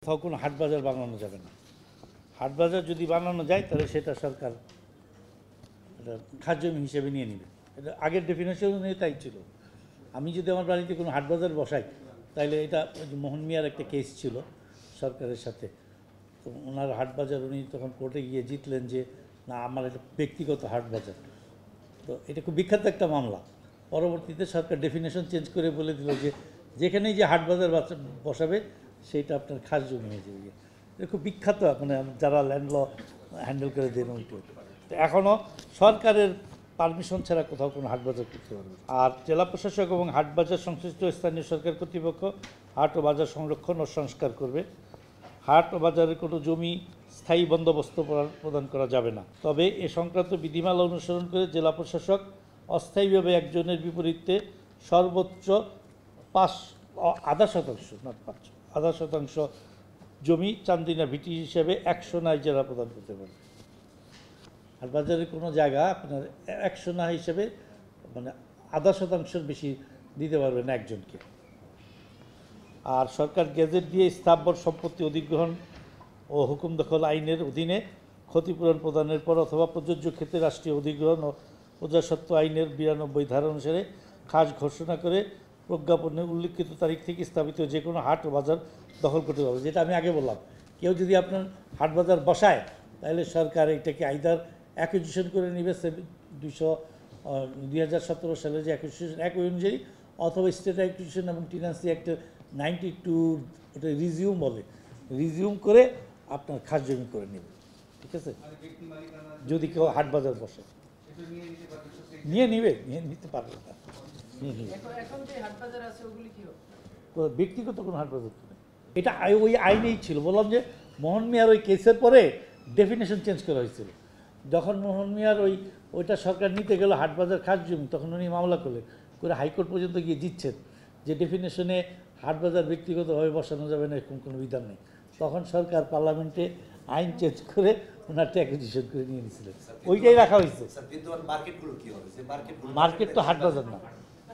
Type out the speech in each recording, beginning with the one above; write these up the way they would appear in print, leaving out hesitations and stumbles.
কোথাও কোনো হাট বাজার বানানো যাবে না। হাট বাজার যদি বানানো যায় তাহলে সেটা সরকার এটা খাসজমি হিসেবে নিয়ে নেবে। এটা আগের ডেফিনেশন অনুযায়ী তাই ছিল। আমি যদি আমার বাড়িতে কোনো হাট বাজার বসাই তাইলে এটা মোহন মিয়ার একটা কেস ছিল সরকারের সাথে, তো ওনার হাট বাজার উনি তখন কোর্টে গিয়ে জিতলেন যে না আমার এটা ব্যক্তিগত হাট বাজার। তো এটা খুব বিখ্যাত একটা মামলা। পরবর্তীতে সরকার ডেফিনেশন চেঞ্জ করে বলে দিল যে যেখানেই যে হাট বাজার বসাবে সেইটা আপনার খাস জমি হয়ে যাবে। এটা খুব বিখ্যাত, মানে যারা ল্যান্ড ল হ্যান্ডেল করে দেন ওইটা। তো এখনও সরকারের পারমিশন ছাড়া কোথাও কোনো হাট বাজার করতে পারবে। আর জেলা প্রশাসক এবং হাট বাজার সংশ্লিষ্ট স্থানীয় সরকার কর্তৃপক্ষ হাট ও বাজার সংরক্ষণ ও সংস্কার করবে। হাট ও বাজারের কোনো জমি স্থায়ী বন্দোবস্ত প্রদান করা যাবে না। তবে এ সংক্রান্ত বিধিমালা অনুসরণ করে জেলা প্রশাসক অস্থায়ীভাবে একজনের বিপরীতে সর্বোচ্চ 0.5% জমি চান্দিনা ভিটি হিসেবে 100 না ইজারা প্রদান করতে পারে। আর বাজারের কোনো জায়গা আপনার 100 না হিসেবে মানে 0.5% বেশি দিতে পারবে না একজনকে। আর সরকার গেজেট দিয়ে স্থাবর সম্পত্তি অধিগ্রহণ ও হুকুম দখল আইনের অধীনে ক্ষতিপূরণ প্রদানের পর অথবা প্রযোজ্য ক্ষেত্রে রাষ্ট্রীয় অধিগ্রহণ ও প্রজাস্বত্ব আইনের 92 ধারা অনুসারে খাস ঘোষণা করে প্রজ্ঞাপনের উল্লিখিত তারিখ থেকে স্থাপিত যে কোনো হাট ও বাজার দখল করতে পারবে। যেটা আমি আগে বললাম, কেউ যদি আপনার হাট বাজার বসায় তাহলে সরকার এটাকে আইদার অ্যাকুইজিশন করে নেবে 2017 সালে যে অ্যাকুইজিশন অ্যাক্ট অনুযায়ী, অথবা স্টেট অ্যাকুইজিশন এবং টেনেন্সি অ্যাক্টের 92 ওটা রিজিউম বলে, রিজিউম করে আপনার খাস জমি করে নেবে। ঠিক আছে, যদি কেউ হাট বাজার বসে নিয়ে নিতে পারবে না, নিয়ে নিবে। ব্যক্তিগত কোনো হাট বাজার নেই, এটা ওই আইনেই ছিল। বললাম যে মোহন মিয়ার ওই কেসের পরে ডেফিনেশন চেঞ্জ করা হয়েছিল। যখন মোহন মিয়ার ওইটা সরকার নিতে গেল হাট বাজার খাস জমি, তখন উনি মামলা করলেন, করে হাইকোর্ট পর্যন্ত গিয়ে জিতছেন যে ডেফিনেশনে হাট বাজার ব্যক্তিগতভাবে বসানো যাবে না এরকম কোনো বিধান নেই। তখন সরকার পার্লামেন্টে আইন চেঞ্জ করে ওনারটা অ্যাকুইজিশন করে নিয়ে নিয়েছিলেন, ওইটাই রাখা হয়েছে। মার্কেট তো হাট বাজার না।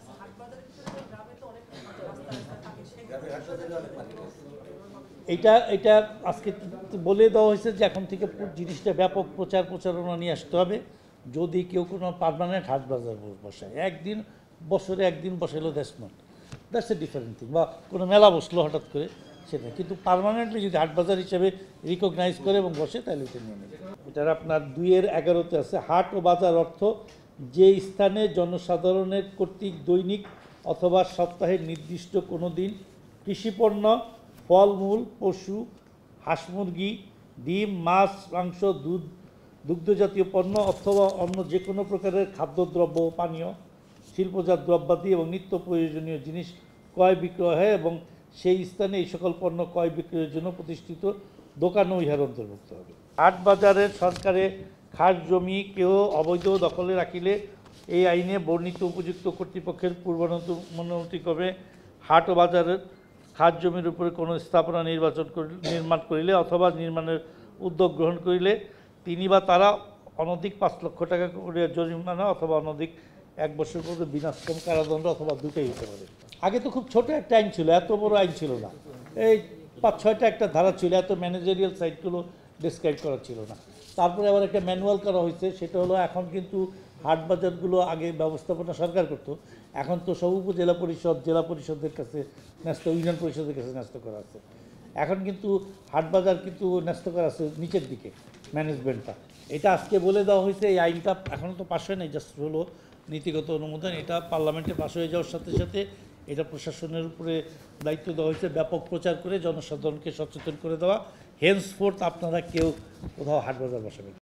এটা আজকে বলে দেওয়া হয়েছে যে এখন থেকে জিনিসটা ব্যাপক প্রচারণা নিয়ে আসতে হবে। যদি কেউ কোনো পার্মানেন্ট হাট বাজার বসায়, বছরে একদিন বসাইলো দ্যাটস এ ডিফারেন্ট থিং, বা কোনো মেলা বসলো হঠাৎ করে সেটা, কিন্তু পার্মানেন্টলি যদি হাট বাজার হিসেবে রিকগনাইজ করে এবং বসে তাহলে এটা নিয়ে নেবে। এটার আপনার 2-11 আছে, হাট ও বাজার অর্থ যে স্থানে জনসাধারণের কর্তৃক দৈনিক অথবা সপ্তাহের নির্দিষ্ট কোনো দিন কৃষিপণ্য, ফলমূল, পশু, হাঁস মুরগি, ডিম, মাছ, মাংস, দুগ্ধজাতীয় পণ্য অথবা অন্য যে কোনো প্রকারের খাদ্যদ্রব্য, পানীয়, শিল্পজাত দ্রব্যাদি এবং নিত্য প্রয়োজনীয় জিনিস ক্রয় বিক্রয় হয় এবং সেই স্থানে এই সকল পণ্য ক্রয় বিক্রয়ের জন্য প্রতিষ্ঠিত দোকানও ইহার অন্তর্ভুক্ত হবে। হাট বাজারের সরকারে খাস জমি কেউ অবৈধ দখলে রাখিলে এই আইনে বর্ণিত উপযুক্ত কর্তৃপক্ষের পূর্বানুমতিক্রমে হাট ও বাজারের খাস জমির উপরে কোনো স্থাপনা নির্মাণ করিলে অথবা নির্মাণের উদ্যোগ গ্রহণ করিলে তিনি বা তারা অনধিক 5 লক্ষ টাকা করে জরিমানা অথবা অনধিক 1 বছর পর্যন্ত বিনাশ্রম কারাদণ্ড অথবা দুটোই হতে পারে। আগে তো খুব ছোট একটা আইন ছিল, এত বড় আইন ছিল না, এই 5-6টা একটা ধারা ছিল, এত ম্যানেজারিয়াল সাইটগুলো ডিসক্রাইব করা ছিল না। তারপরে আবার একটা ম্যানুয়াল করা হয়েছে, সেটা হলো এখন কিন্তু হাট বাজারগুলো আগে ব্যবস্থাপনা সরকার করতো, এখন তো সব উপজেলা পরিষদ, জেলা পরিষদের কাছে ন্যস্ত, ইউনিয়ন পরিষদের কাছে ন্যস্ত করা আছে। এখন কিন্তু হাট বাজার কিন্তু ন্যস্ত করা আছে নিচের দিকে ম্যানেজমেন্টটা। এটা আজকে বলে দেওয়া হয়েছে। এই আইনটা এখনও তো পাশ হয় নাই, জাস্ট হলো নীতিগত অনুমোদন। এটা পার্লামেন্টে পাশ হয়ে যাওয়ার সাথে সাথে এটা প্রশাসনের উপরে দায়িত্ব দেওয়া হয়েছে ব্যাপক প্রচার করে জনসাধারণকে সচেতন করে দেওয়া। হেন্সফোর্থ আপনারা কেউ কোথাও হাট বাজার বসাবেন।